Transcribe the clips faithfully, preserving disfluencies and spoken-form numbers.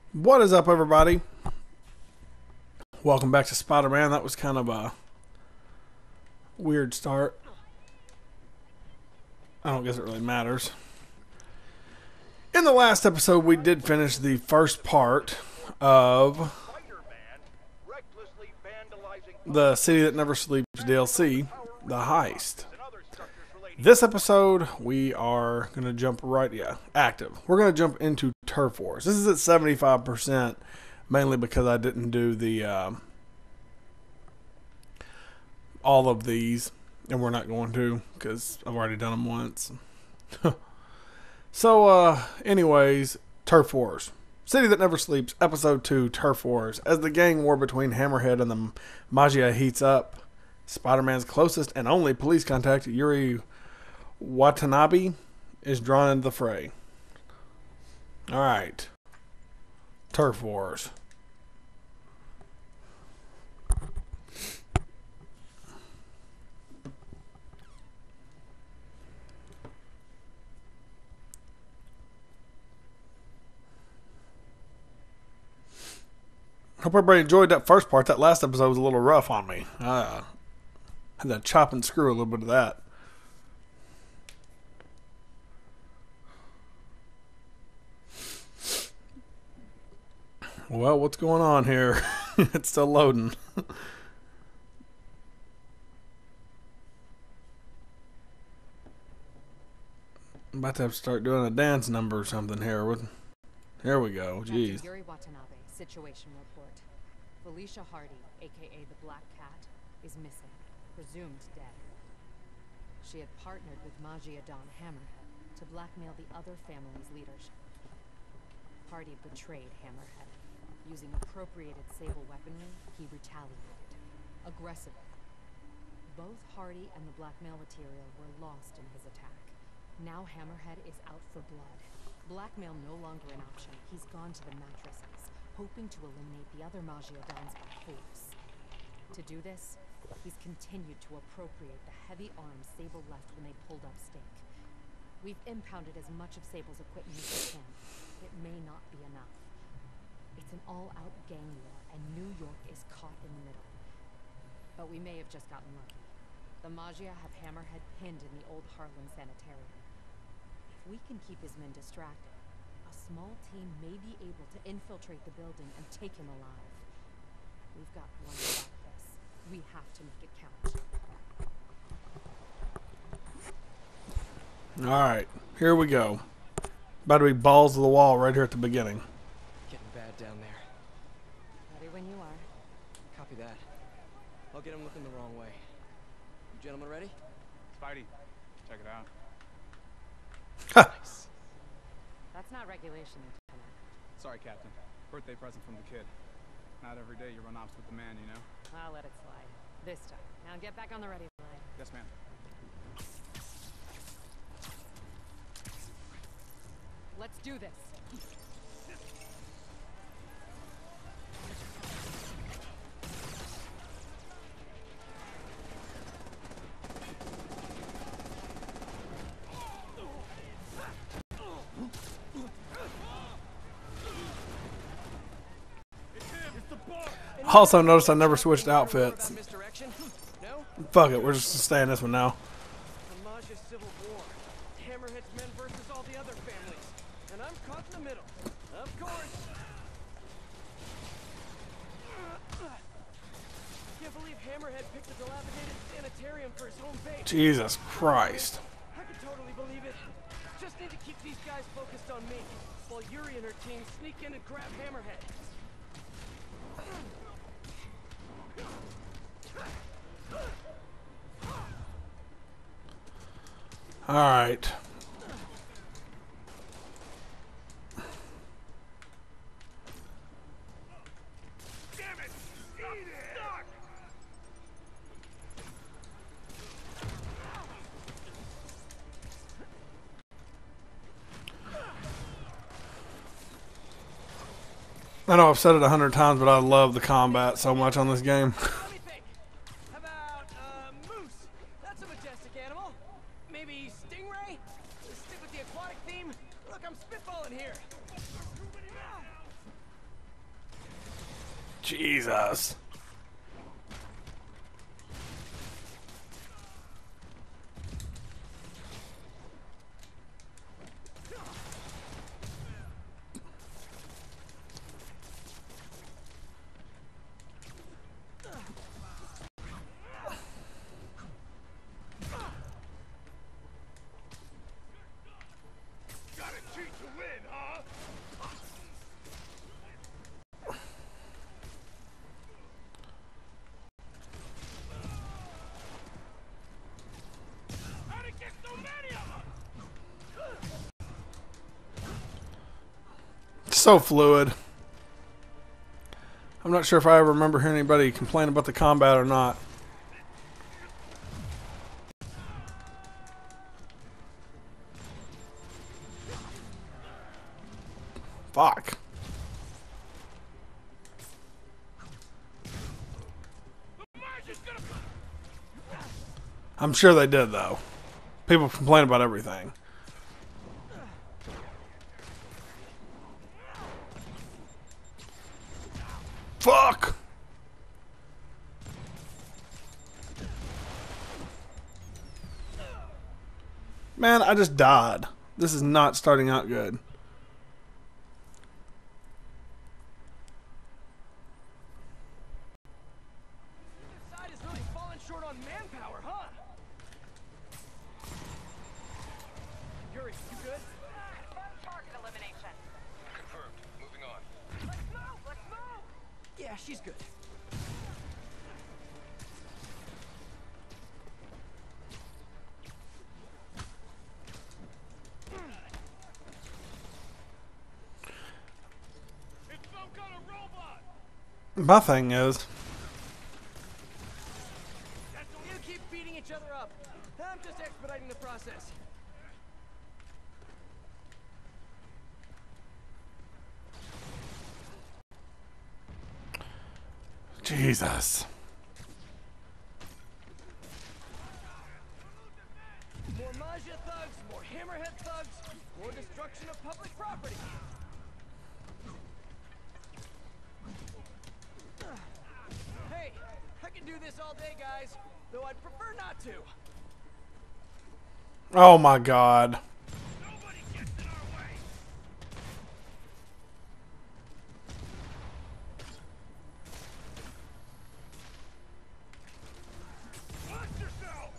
What is up, everybody? Welcome back to Spider-Man. That was kind of a weird start. I don't guess it really matters. In the last episode, we did finish the first part of the City That Never Sleeps D L C, The Heist. This episode, we are going to jump right, yeah, active. We're going to jump into Turf Wars. This is at seventy-five percent, mainly because I didn't do the, uh, all of these, and we're not going to, because I've already done them once. So, uh, anyways, Turf Wars. City That Never Sleeps, Episode two, Turf Wars. As the gang war between Hammerhead and the Maggia heats up, Spider-Man's closest and only police contact, Yuri Watanabe, is drawn into the fray. Alright. Turf Wars. Hope everybody enjoyed that first part. That last episode was a little rough on me. I had to chop and screw a little bit of that. Well, what's going on here? It's still loading. I'm about to have to start doing a dance number or something here. Here we go. Jeez. Yuri Watanabe, situation report. Felicia Hardy, aka the Black Cat, is missing, presumed dead. She had partnered with Maggia Don Hammerhead to blackmail the other family's leadership. Hardy betrayed Hammerhead. Using appropriated Sable weaponry, he retaliated. Aggressively. Both Hardy and the blackmail material were lost in his attack. Now Hammerhead is out for blood. Blackmail no longer an option. He's gone to the mattresses, hoping to eliminate the other Maggia Dons by force. To do this, he's continued to appropriate the heavy arms Sable left when they pulled up stake. We've impounded as much of Sable's equipment as we can. It may not be enough. It's an all-out gang war, and New York is caught in the middle. But we may have just gotten lucky. The Maggia have Hammerhead pinned in the old Harlem Sanitarium. If we can keep his men distracted, a small team may be able to infiltrate the building and take him alive. We've got one shot at this. We have to make it count. Alright, here we go. About to be balls to the wall right here at the beginning. Getting bad down there. Ready when you are. Copy that. I'll get him looking the wrong way. You gentlemen ready? Spidey, check it out. Nice. That's not regulation, Lieutenant. Sorry, Captain. Birthday present from the kid. Not every day you run ops with the man, you know? I'll let it slide. This time. Now get back on the ready line. Yes, ma'am. Let's do this. Also, notice I never switched outfits. Misdirection? No? Fuck it, we're just staying this one now. The Maggia Civil War. Hammerhead's men versus all the other families. And I'm caught in the middle. Of course. Can't believe Hammerhead picked a dilapidated sanitarium for his home base. Jesus Christ. I can totally believe it. Just need to keep these guys focused on me, while Yuri and her team sneak in and grab Hammerhead. Alright. I know I've said it a hundred times, but I love the combat so much on this game. Let me think. How about, uh, moose? That's a majestic animal. Maybe stingray? Let's stick with the aquatic theme. Look, I'm spitballing here. Jesus. So fluid. I'm not sure if I ever remember hearing anybody complain about the combat or not. Fuck. I'm sure they did, though. People complain about everything. Fuck! Man, I just died. This is not starting out good. This side is really falling short on manpower, huh? Yuri, you good? Confirmed target elimination. Confirmed. Moving on. Let's move! Let's move! Yeah, she's good. It's some kind of robot! My thing is, You keep beating each other up. I'm just expediting the process. Jesus. More Maggia thugs, more Hammerhead thugs, more destruction of public property. Hey, I can do this all day, guys, though I'd prefer not to. Oh my God. Nobody gets in our way. Watch yourself.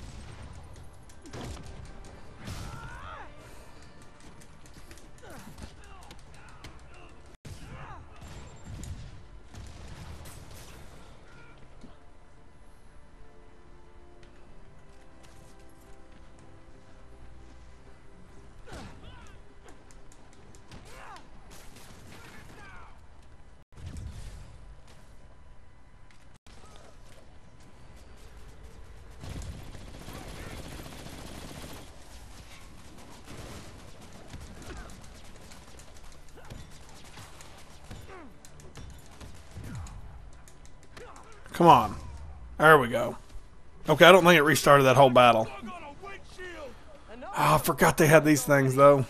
Come on. There we go. Okay, I don't think it restarted that whole battle. Oh, I forgot they had these things, though.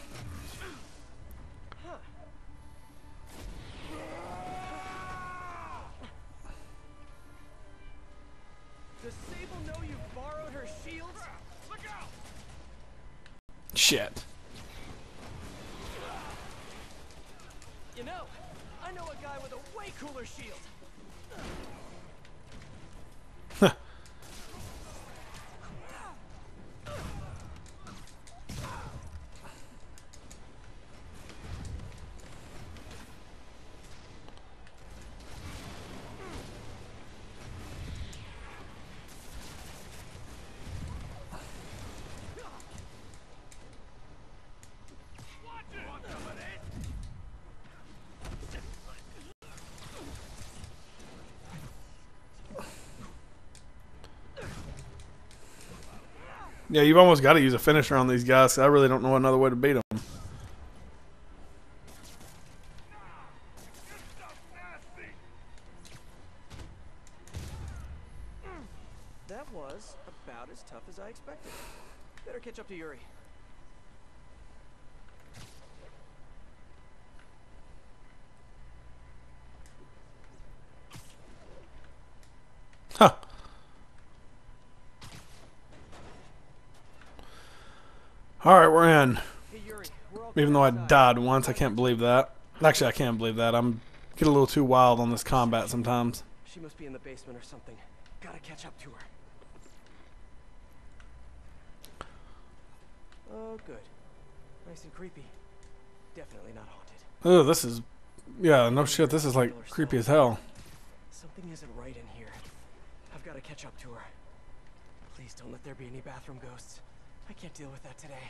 Does Sable know you borrowed her shields? Look out! Shit. You know, I know a guy with a way cooler shield. Yeah, you've almost got to use a finisher on these guys. I really don't know another way to beat them. That was about as tough as I expected. Better catch up to Yuri. All right, we're in. Hey, Yuri, we're all Even though I inside. died once, I can't believe that. Actually, I can't believe that. I'm get a little too wild on this combat sometimes. She must be in the basement or something. Gotta catch up to her. Oh, good. Nice and creepy. Definitely not haunted. Oh, this is, yeah, no shit. This is like creepy as hell. Something isn't right in here. I've got to catch up to her. Please don't let there be any bathroom ghosts. I can't deal with that today.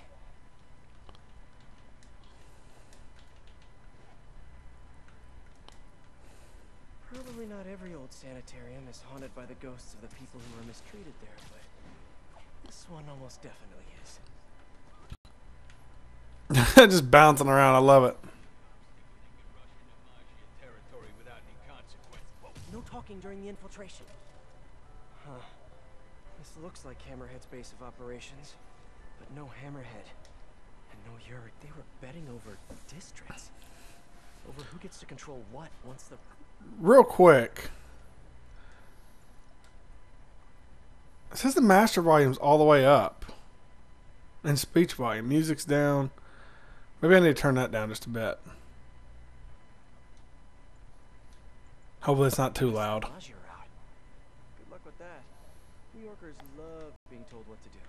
Probably not every old sanitarium is haunted by the ghosts of the people who were mistreated there, but this one almost definitely is. Just bouncing around. I love it. No talking during the infiltration. Huh. This looks like Hammerhead's base of operations, but no Hammerhead and no Yuri. They were betting over districts. Over who gets to control what once the... Real quick. It says the master volume's all the way up. And speech volume. Music's down. Maybe I need to turn that down just a bit. Hopefully it's not too loud. Good luck with that. New Yorkers love being told what to do.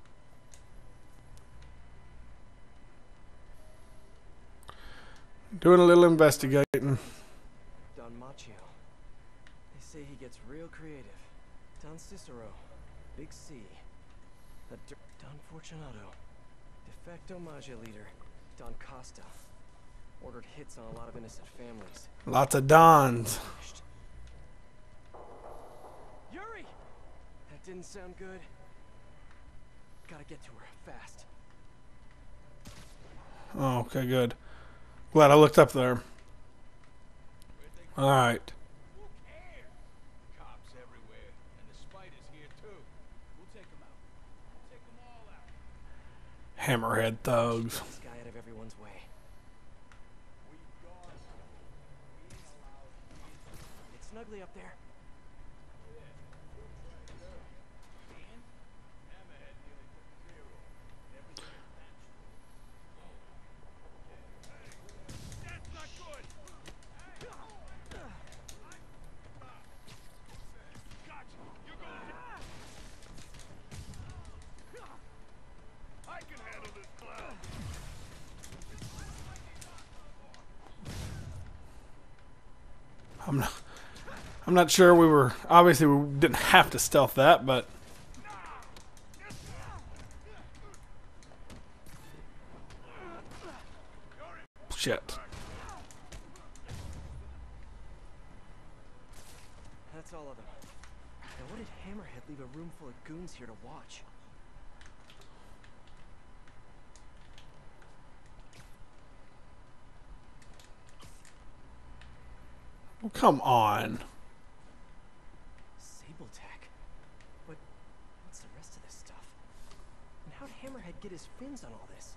Doing a little investigating. Don Macchio. They say he gets real creative. Don Cicero. Big C. The Dir- Don Fortunato. De facto Maggia leader. Don Costa. Ordered hits on a lot of innocent families. Lots of Dons. Yuri! That didn't sound good. Gotta get to her fast. Oh, okay, good. Glad I looked up there. Alright. Who cares? Cops everywhere, and the spider's here too. We'll take them out. Take them all out. Hammerhead thugs. This guy out of everyone's way. It's snuggly up there. I'm not, I'm not sure we were... Obviously, we didn't have to stealth that, but... Shit. That's all of them. Now what did Hammerhead leave a room full of goons here to watch? Well, come on. Sabletech. But what's the rest of this stuff? And how'd Hammerhead get his fins on all this?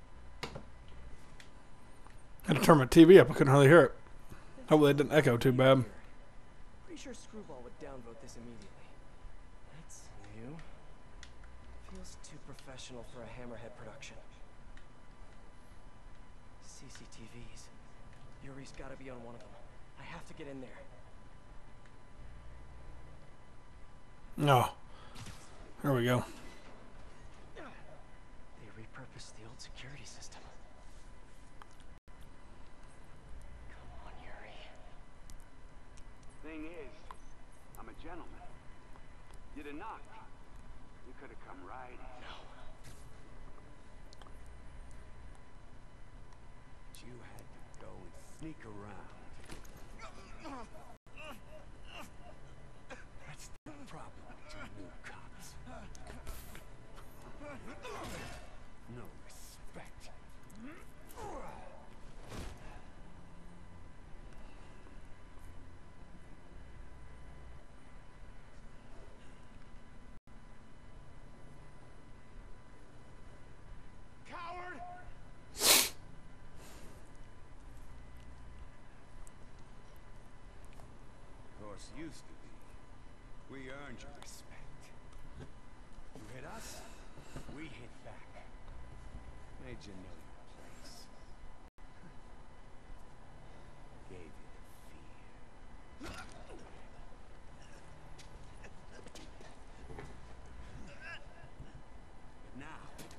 Had to turn my T V up. I couldn't hardly hear it. Hopefully it didn't echo too bad. Pretty sure Screwball would downvote this immediately. That's new. Feels too professional for a Hammerhead production. C C T Vs. Yuri's gotta be on one of them. I have to get in there. No. There we go. They repurposed the old security system. Come on, Yuri. Thing is, I'm a gentleman. You'd have knocked. You could have come right in. No. But you had to go and sneak around. That's the problem with you new cops. No respect. Coward! Of course, used to be. We earned your respect. You hit us, we hit back. Made you know your place. Gave you the fear. But now,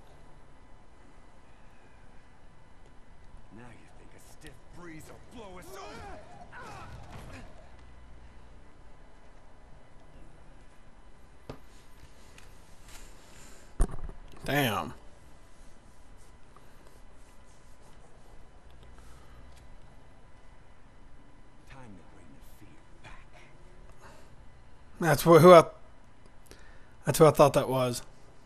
now you think a stiff breeze will blow us over? Damn. Time to bring the fear back. That's what, who I. That's who I thought that was.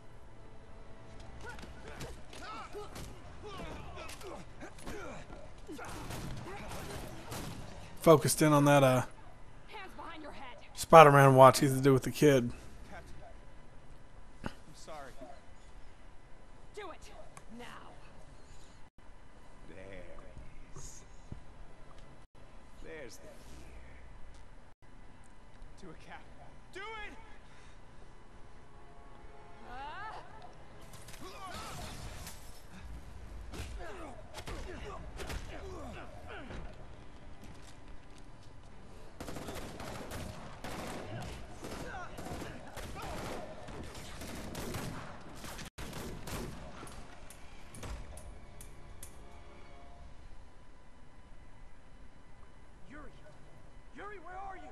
Focused in on that uh Hands behind your head. Spider-Man watch he's to do with the kid. Captain, I'm sorry. Do it now. There it is. There's the fear. Do it, Cap. Do it! Yuri! Yuri, where are you?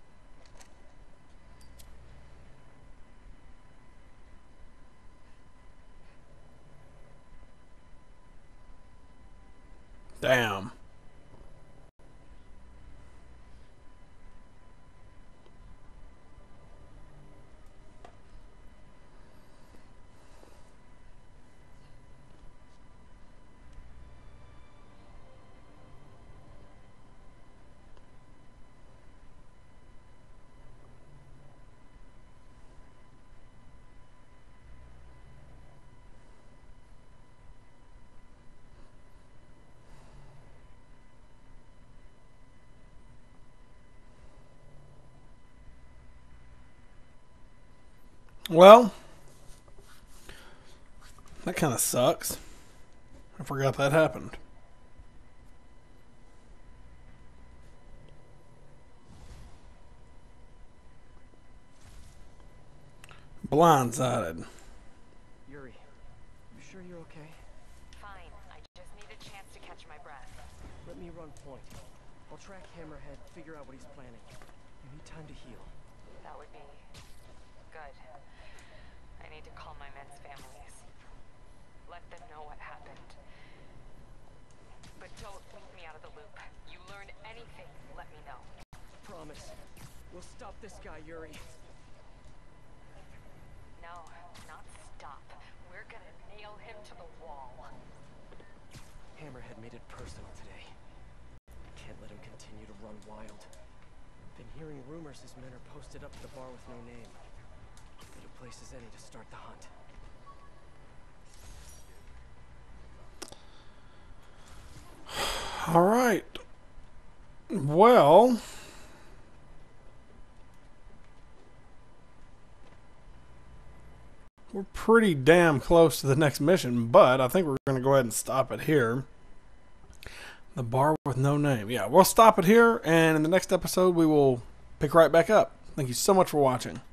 Damn. Well, that kind of sucks. I forgot that happened. Blindsided. Yuri, you sure you're okay? Fine. I just need a chance to catch my breath. Let me run point. I'll track Hammerhead, figure out what he's planning. You need time to heal. That would be good. I need to call my men's families. Let them know what happened. But don't leave me out of the loop. You learn anything, let me know. Promise. We'll stop this guy, Yuri. No, not stop. We're gonna nail him to the wall. Hammerhead made it personal today. Can't let him continue to run wild. Been hearing rumors his men are posted up at the bar with no name. Good a place as any to start the hunt. All right. Well, we're pretty damn close to the next mission, but I think we're going to go ahead and stop it here. The bar with no name. Yeah, we'll stop it here, and in the next episode, we will pick right back up. Thank you so much for watching.